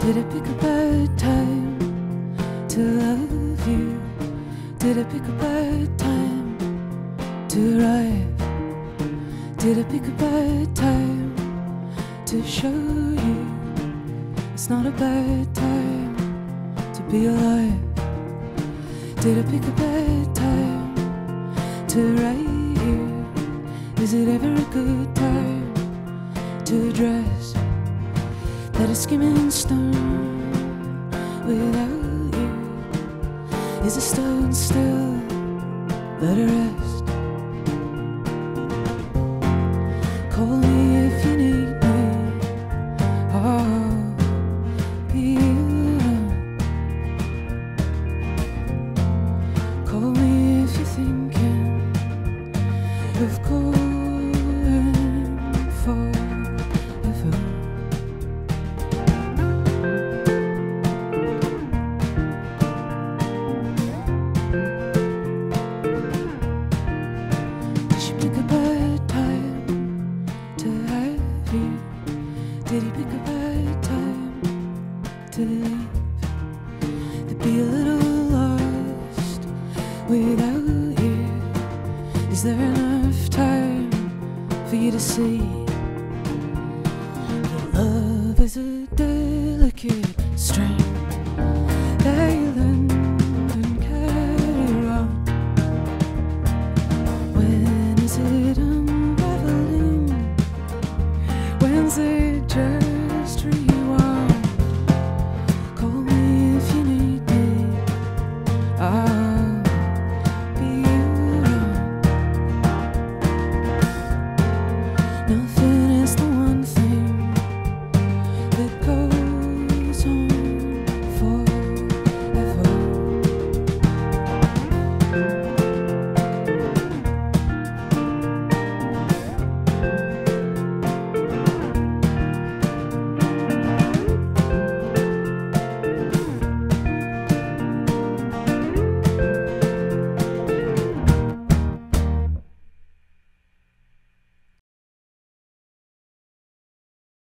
Did I pick a bad time to love you? Did I pick a bad time to arrive? Did I pick a bad time to show you it's not a bad time to be alive? Did I pick a bad time to write you? Is it ever a good time to address that it's skimming stone without you? Is a stone still? Let it rest. Call me if you need me. I'll be around. Call me if you're thinking of going forever. Did she pick a bad time to have you? Did he pick a bad time to leave? To be a little lost without you. Is there enough time for you to see that love is a delicate strain?